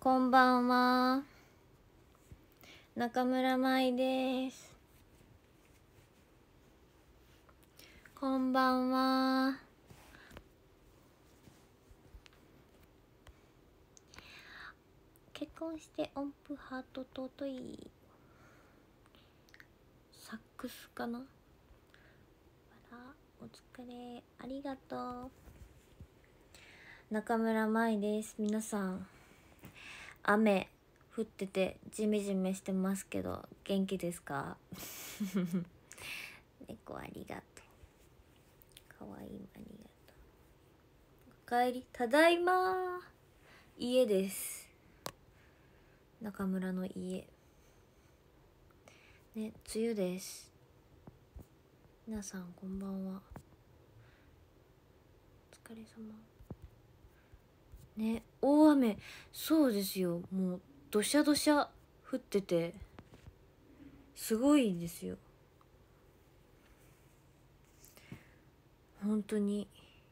こんばんは、中村舞です。こんばんは。結婚して音符ハート尊いサックスかな。あら、お疲れ、ありがとう。中村舞です。皆さん、雨降っててジメジメしてますけど元気ですか？猫ありがとう。かわいい、ありがとう。おかえり。ただいま。家です。中村の家ね、梅雨です。皆さんこんばんは、お疲れ様ね。大雨、そうですよ。もうどしゃどしゃ降っててすごいんですよ、本当に。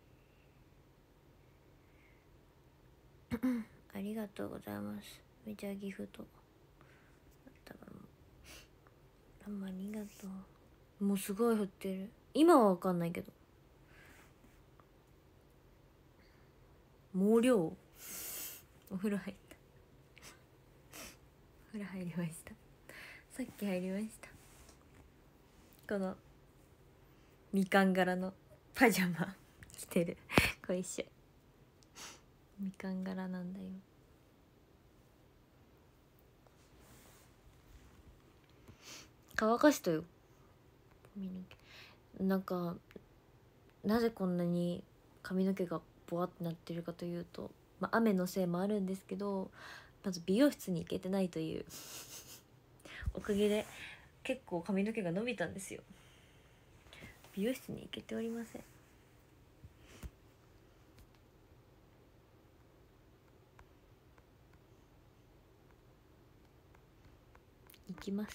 ありがとうございます。めちゃギフトあんまりがとう。もうすごい降ってる。今はわかんないけど、毛量。お風呂入った。お風呂入りました。さっき入りました。このみかん柄のパジャマ着てる。これ一緒、みかん柄なんだよ。乾かしたよ。なんかなぜこんなに髪の毛がボワってなってるかというと、雨のせいもあるんですけど、まず美容室に行けてないというおかげで結構髪の毛が伸びたんですよ。美容室に行けておりません。行きます。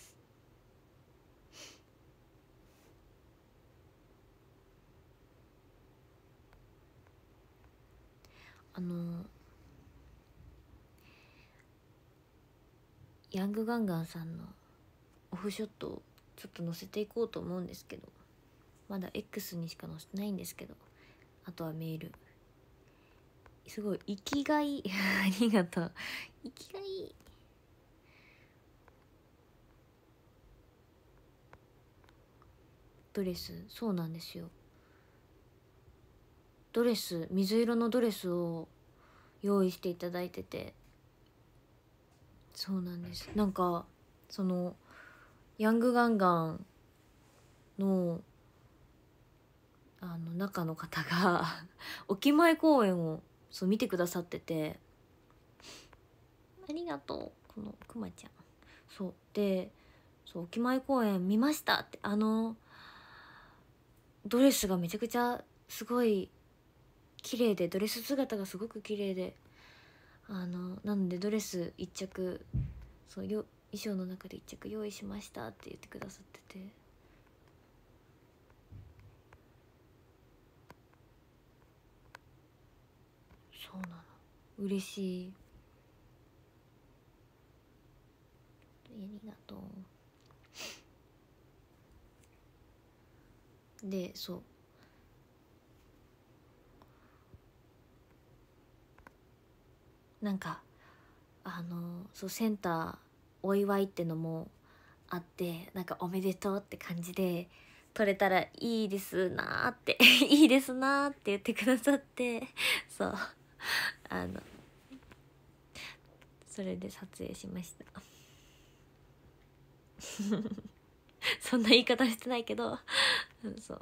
ヤングガンガンさんのオフショットをちょっと載せていこうと思うんですけど、まだ X にしか載せてないんですけど、あとはメール。すごい生きがいい。ありがとう。生きがいい。ドレス、そうなんですよ。ドレス、水色のドレスを用意していただいてて、そうなんです。なんかそのヤングガンガンの中の方がおきまい公演をそう見てくださってて、ありがとう。このくまちゃん、そうで、そうおきまい公演見ましたって、ドレスがめちゃくちゃすごい綺麗で、ドレス姿がすごく綺麗で、なのでドレス一着、そう衣装の中で一着用意しましたって言ってくださってて、そうなの、嬉しい。ありがとう。で、そうなんかそうセンターお祝いってのもあって、なんかおめでとうって感じで撮れたらいいですなーっていいですなーって言ってくださって、そうそれで撮影しました。そんな言い方してないけどそう、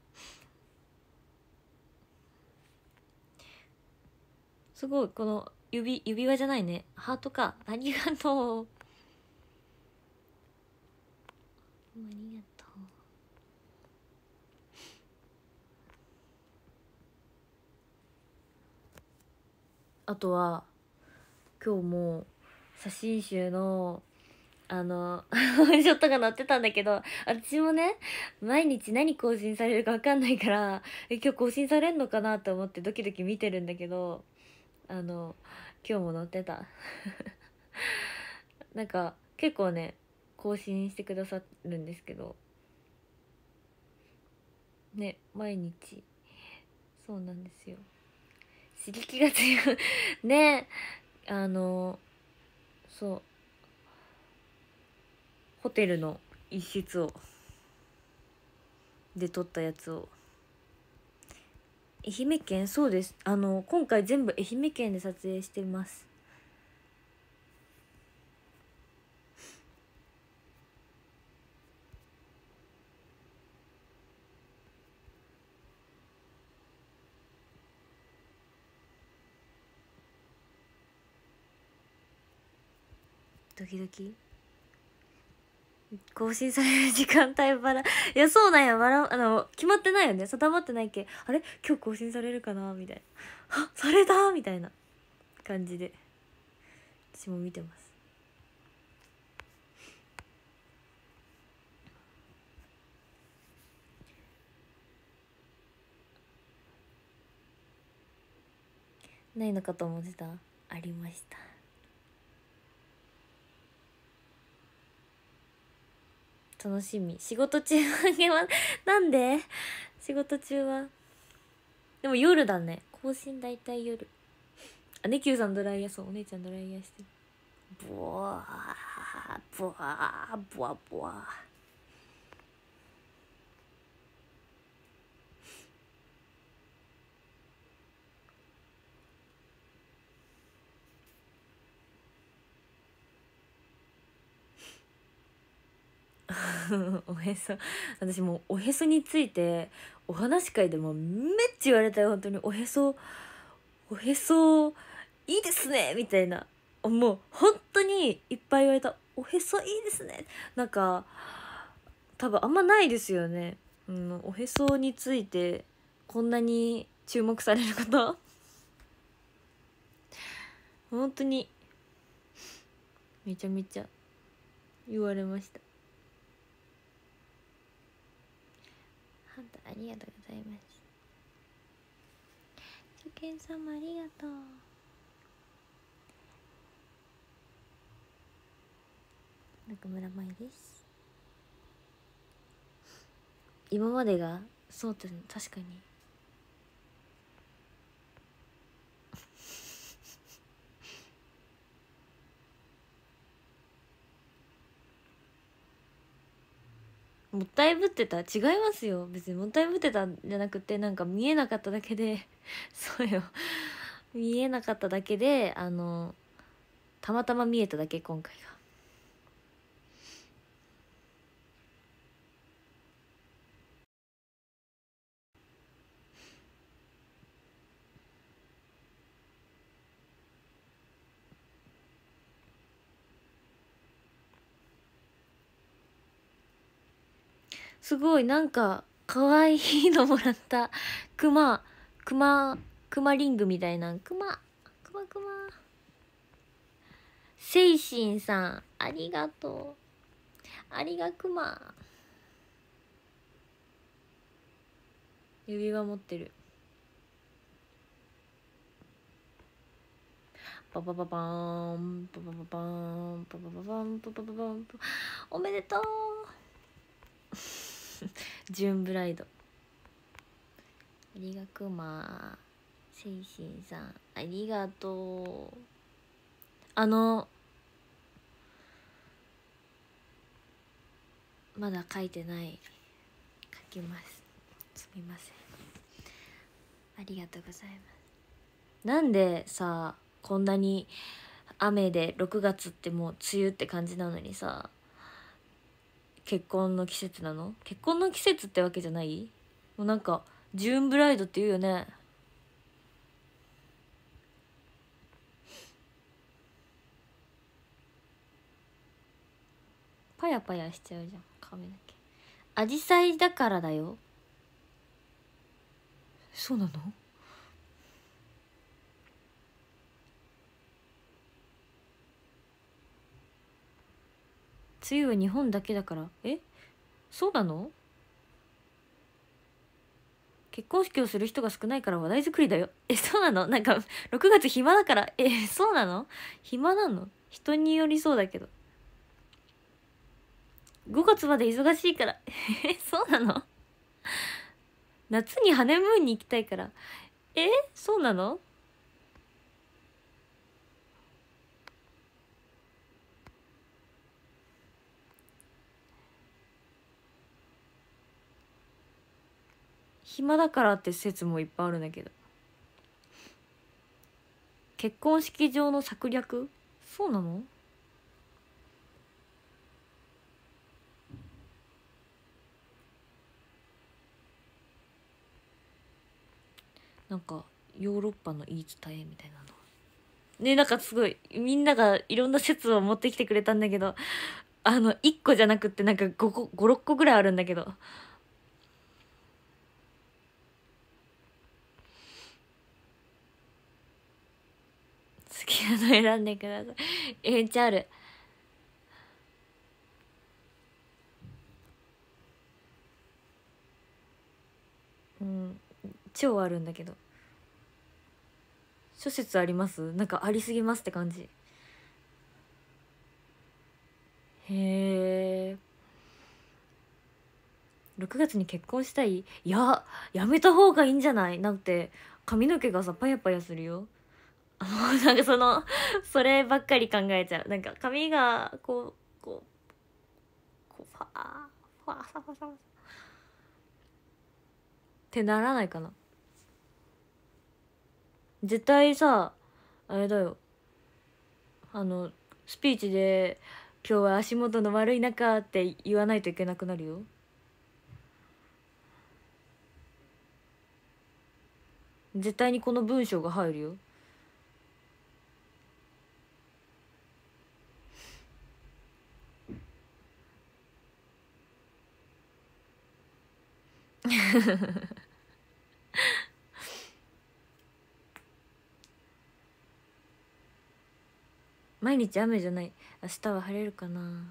すごいこの指輪じゃないね、ハートか。ありがとう。ありがとう。あとは今日も写真集のショットが載ってたんだけど、私もね、毎日何更新されるか分かんないから、今日更新されんのかなと思ってドキドキ見てるんだけど、 今日も載ってたなんか結構ね更新してくださるんですけどね、毎日そうなんですよ、刺激が強いね。そうホテルの一室をで撮ったやつを、愛媛県、そうです、今回全部愛媛県で撮影してます。ドキドキ更新される時間帯バラ、いやそうなんや、決まってないよね、定まってないけ、あれ今日更新されるかなみたいな、あされたみたいな感じで私も見てます。ないのかと思ってた、ありました。楽しみ、仕事中はなんで仕事中はでも夜だね、更新大体夜。あ、ねきゅうさんドライヤー、そうお姉ちゃんドライヤーしてる。ボワーボワーボワボワーおへそ、私もうおへそについてお話し会でもめっちゃ言われたよ、本当に。おへそいいですねみたいな、もう本当にいっぱい言われた。おへそいいですね、なんか多分あんまないですよね、うん、おへそについてこんなに注目されること本当にめちゃめちゃ言われました。ハンタありがとうございます。初見様ありがとう。中村舞です。今までがそうって確かにもったいぶってた、違いますよ、別にもったいぶってたんじゃなくて、なんか見えなかっただけでそうよ、見えなかっただけでたまたま見えただけ、今回が。すごいなんかかわいいのもらった。クマクマクマリングみたいな、クマクマクマ。せいしんさんありがとう、ありがクマ。指輪持ってる。パパパパーンパパパパーンパパパパンパパパパン、おめでとうジュンブライド、ありがくま。せいしんさんありがとう。まだ書いてない、書きます、すみません、ありがとうございます。なんでさこんなに雨で6月ってもう梅雨って感じなのにさ、結婚の季節なの？結婚の季節ってわけじゃない？もうなんかジューンブライドって言うよね。パヤパヤしちゃうじゃん髪の毛。アジサイだからだよ。そうなの？梅雨は日本だけだから。そうなの？ 結婚式をする人が少ないから話題作りだよ。そうなの？なんか6月暇だから。そうなの？暇なの？人によりそうだけど。5月まで忙しいから。そうなの？夏にハネムーンに行きたいから。そうなの？暇だからって説もいっぱいあるんだけど。結婚式場の策略？そうなの？なんかヨーロッパの言い伝えみたいなのね。なんかすごいみんながいろんな説を持ってきてくれたんだけど、1個じゃなくってなんか6個ぐらいあるんだけど、好きなの選んでください。めっちゃある。うん、超あるんだけど。諸説あります？なんかありすぎますって感じ。へえ。6月に結婚したい？いや、やめた方がいいんじゃない？なんて髪の毛がさパヤパヤするよ。なんかそればっかり考えちゃう。なんか髪がファーファーサファサファってならないかな。絶対さ、あれだよ、スピーチで「今日は足元の悪い中」って言わないといけなくなるよ。絶対にこの文章が入るよ。毎日雨じゃない。明日は晴れるかな。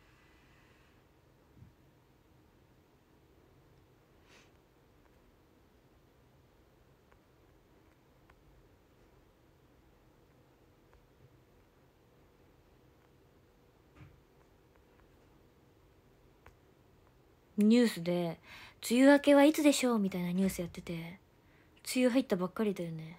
ニュースで「梅雨明けはいつでしょう」みたいなニュースやってて、梅雨入ったばっかりだよね。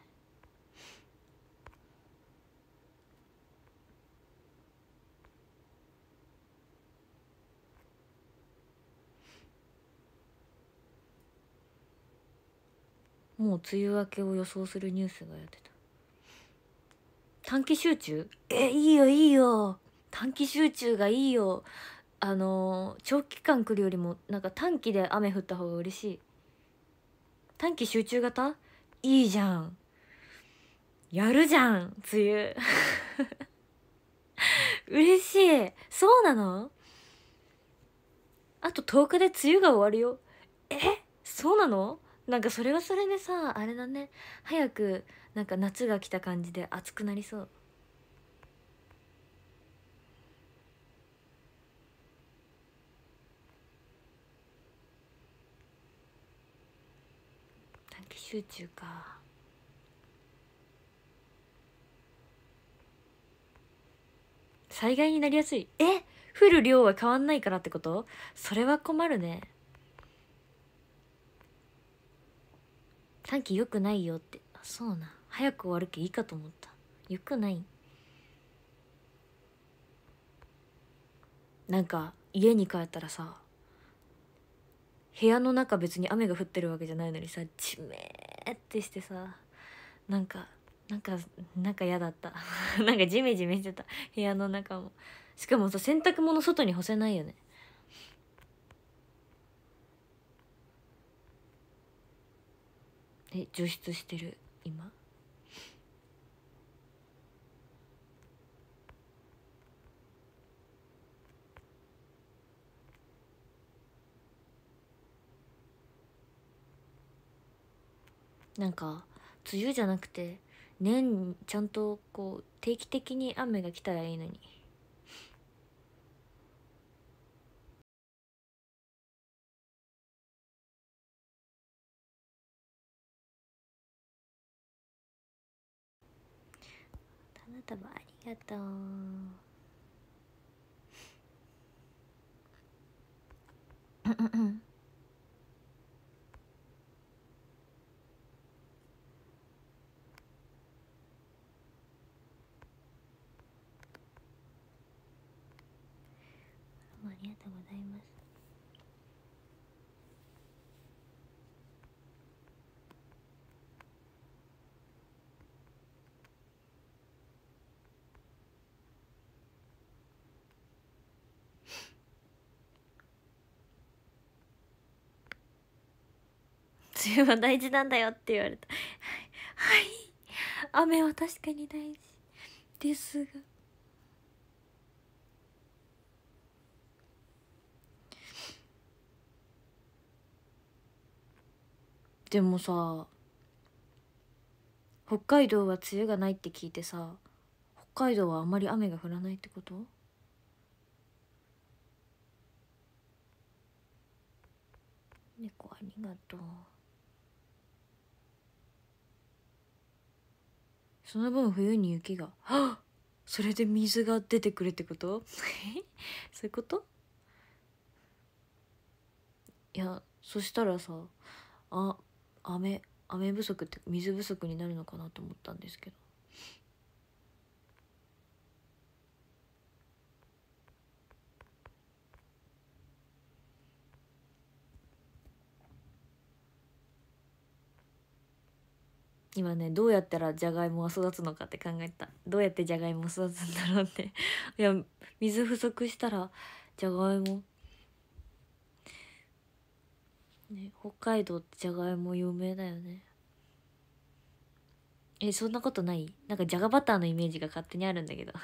もう梅雨明けを予想するニュースがやってた。短期集中？いいよいいよ、短期集中がいいよ。長期間来るよりもなんか短期で雨降った方が嬉しい。短期集中型いいじゃん。やるじゃん梅雨。嬉しい。そうなの？あと10日で梅雨が終わるよ。えそうなの？なんかそれはそれでさ、あれだね、早くなんか夏が来た感じで暑くなりそう。短期集中か。災害になりやすい？降る量は変わんないからってこと？それは困るね。短期良くないよって。そうな、早く終わるけいいかと思った。良くない。なんか家に帰ったらさ、部屋の中別に雨が降ってるわけじゃないのにさ、ジメーってしてさ、なんかなんかなんか嫌だった。なんかジメジメしてた、部屋の中も。しかもさ、洗濯物外に干せないよね。除湿してる今。なんか梅雨じゃなくて年ちゃんと定期的に雨が来たらいいのに。 花束ありがとう。ありがとうございます。梅雨は大事なんだよって言われた。はい、雨は確かに大事ですが、でもさ、北海道は梅雨がないって聞いてさ、北海道はあまり雨が降らないってこと？猫ありがとう。その分冬に雪が、はっ、それで水が出てくるってことそういうこと？いや、そしたらさ、あ、雨不足って水不足になるのかなと思ったんですけど。今ね、どうやったらじゃがいもは育つのかって考えた。どうやってじゃがいも育つんだろうっていや、水不足したらじゃがいもね、北海道ってじゃがいも有名だよね。そんなことない？なんかじゃがバターのイメージが勝手にあるんだけど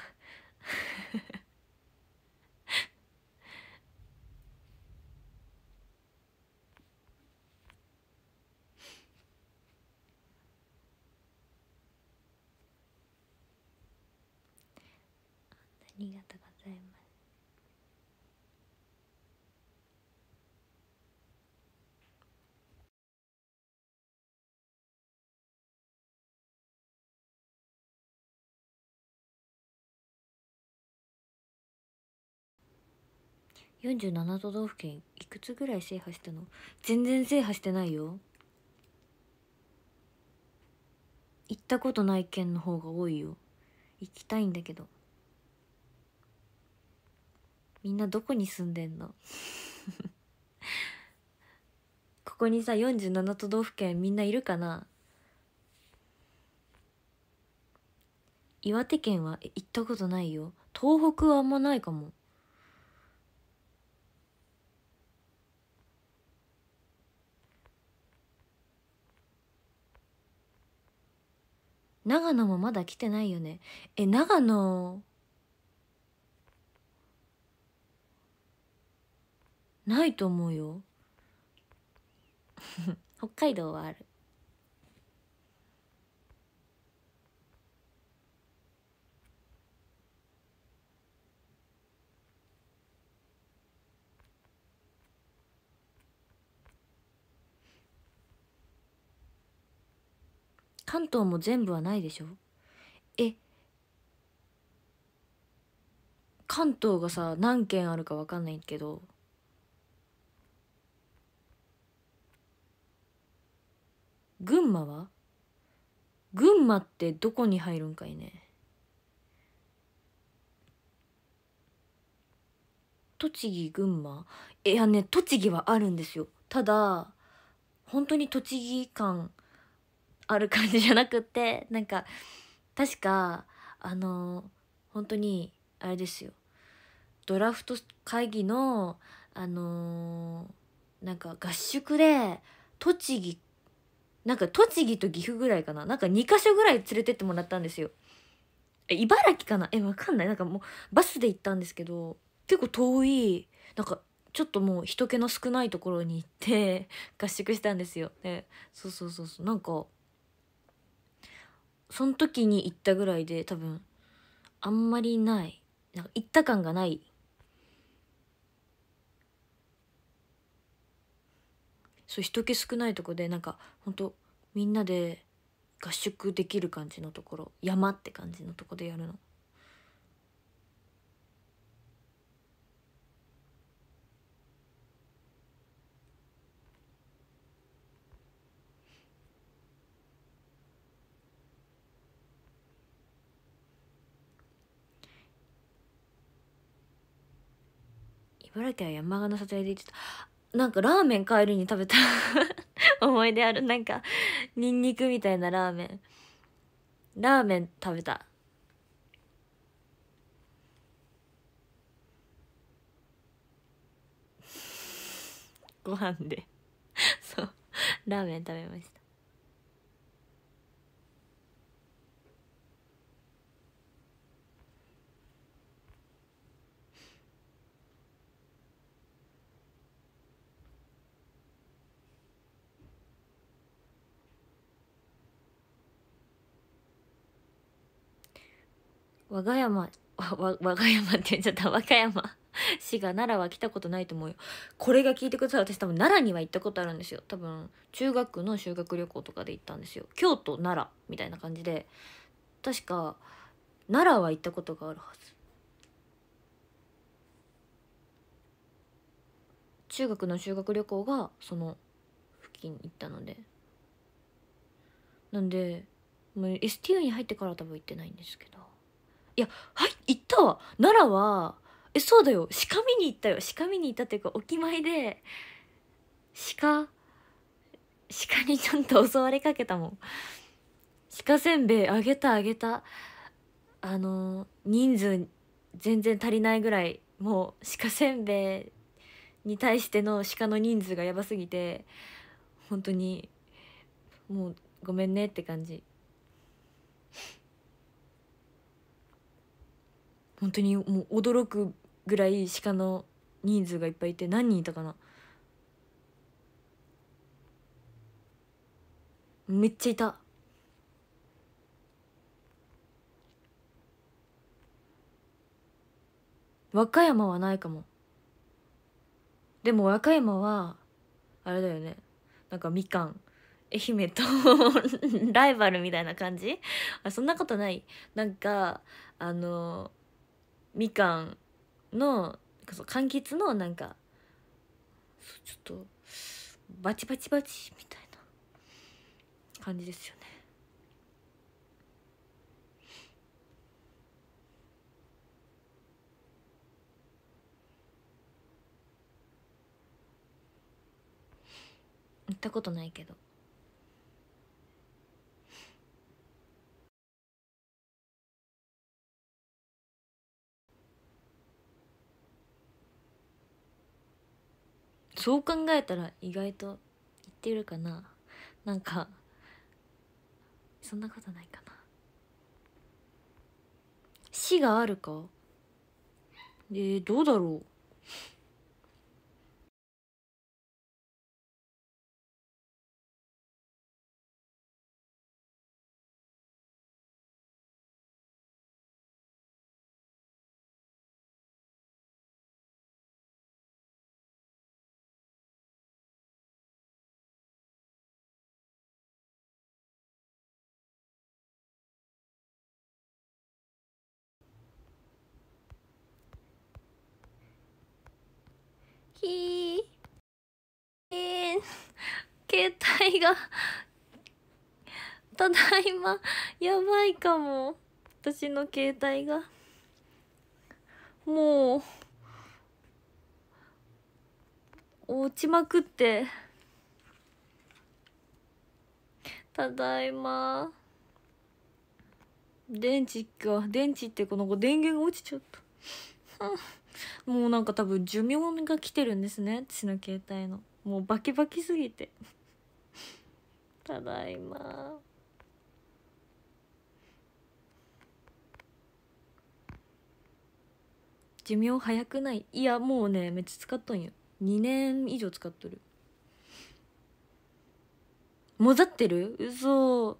ありがとうございます。47都道府県いくつぐらい制覇したの？全然制覇してないよ。行ったことない県の方が多いよ。行きたいんだけど。みんなどこに住んでんのここにさ、47都道府県みんないるかな？岩手県は行ったことないよ。東北はあんまないかも。長野もまだ来てないよね。長野ないと思うよ北海道はある。関東も全部はないでしょ。え関東がさ何県あるか分かんないけど、群馬は？群馬ってどこに入るんかいね。栃木、群馬、いやね、栃木はあるんですよ。ただ本当に栃木感ある感じじゃなくって、なんか確か本当にあれですよ、ドラフト会議のなんか合宿で栃木、なんか栃木と岐阜ぐらいかな、なんか2か所ぐらい連れてってもらったんですよ。茨城かな、わかんない、なんかもうバスで行ったんですけど、結構遠い、なんかちょっともう人気の少ないところに行って合宿したんですよ。で、そうそうそうそう、なんかその時に行ったぐらいで多分あんまりない、なんか行った感がない。そう、人気少ないとこでなんかほんとみんなで合宿できる感じのところ、山って感じのとこでやるの。茨城は山鹿の里屋で行ってた。なんかラーメン帰りに食べた思い出ある。なんかニンニクみたいなラーメン食べた。ご飯でそう、ラーメン食べました。和歌山、和歌山って言っちゃった。和歌山滋賀、奈良は来たことないと思うよ。これが聞いてください。私多分奈良には行ったことあるんですよ。多分中学の修学旅行とかで行ったんですよ。京都奈良みたいな感じで、確か奈良は行ったことがあるはず。中学の修学旅行がその付近に行ったので、なんでもう STU に入ってからは多分行ってないんですけど、いや、はい、行ったわ。奈良はそうだよ、鹿見に行ったよ。鹿見に行ったっていうか、お決まりで鹿鹿にちゃんと襲われかけたもん。鹿せんべいあげたあげた。人数全然足りないぐらい、もう鹿せんべいに対しての鹿の人数がやばすぎて、本当にもうごめんねって感じ。本当にもう驚くぐらい鹿の人数がいっぱいいて、何人いたかな、めっちゃいた。和歌山はないかも。でも和歌山はあれだよね、なんかみかん、愛媛とライバルみたいな感じ。そんなことない。なんかあのみかんのそう柑橘のなんかちょっとバチバチバチみたいな感じですよね。行ったことないけど。そう考えたら意外と行ってるかな。なんかそんなことないかな。死があるか。どうだろう。ひー携帯がただいまやばいかも。私の携帯がもう落ちまくって、ただいま。電池ってこの電源が落ちちゃったもうなんか多分寿命が来てるんですね、私の携帯の。もうバキバキすぎてただいま。寿命早くない？いやもうね、めっちゃ使っとんよ。2年以上使っとる。もざってる？嘘。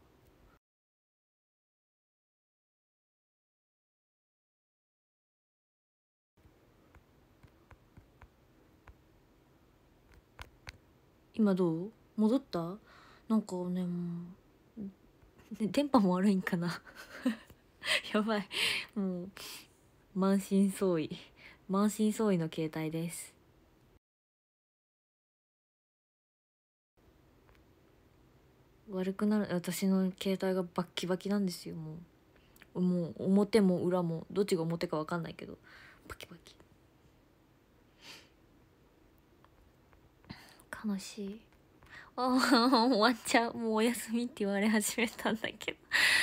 今どう？戻った？なんかね、もう電波も悪いんかなやばい、もう満身創痍、満身創痍の携帯です。悪くなる、私の携帯がバッキバキなんですよ。もう表も裏もどっちが表か分かんないけどバキバキ。悲しい。ああ終わっちゃう。もうお休みって言われ始めたんだけど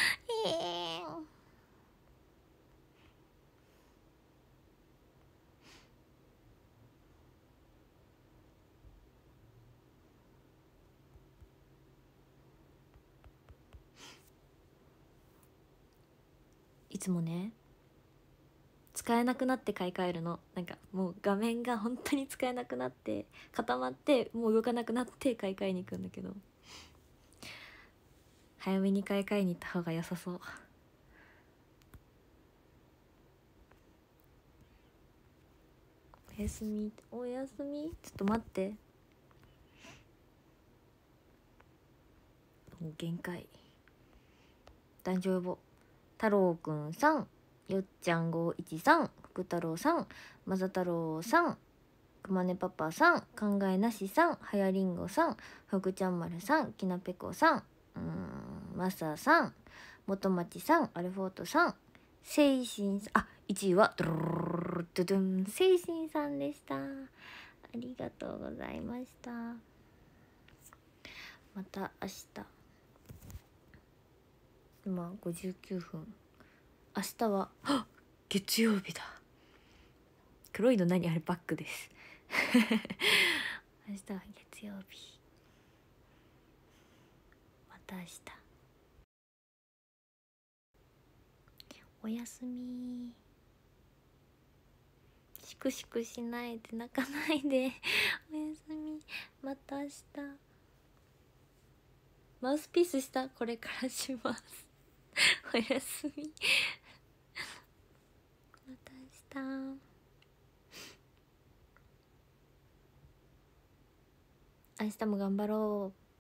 いつもね、使えなくなって買い替えるの。なんかもう画面が本当に使えなくなって固まってもう動かなくなって買い替えに行くんだけど、早めに買い替えに行った方が良さそう。おやすみ、おやすみ。ちょっと待って、もう限界。男女呼ぼう。太郎くんさん、よっちゃん513、福太郎さん、まざ太郎さん、くまねパパさん、考えなしさん、はやりんごさん、ふぐちゃんまるさん、きなぺこさん、マサさん、元町さん、アルフォートさん、せいしんさん、あ、1位はドゥルルルルドゥドゥン、せいしんさんでした。ありがとうございました。また明日。今59分。明日は月曜日だ。黒いの何あれ、バッグです明日は月曜日。また明日。おやすみ。しくしくしないで、泣かないでおやすみ。また明日。マウスピースした、これからしますおやすみまた明日。明日も頑張ろう。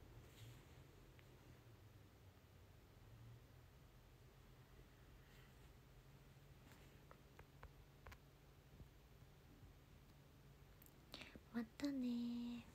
またね。